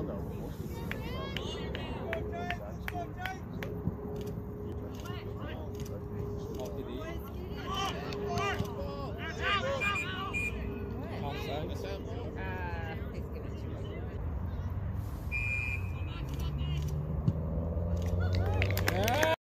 all know, but most of the people probably. That's actually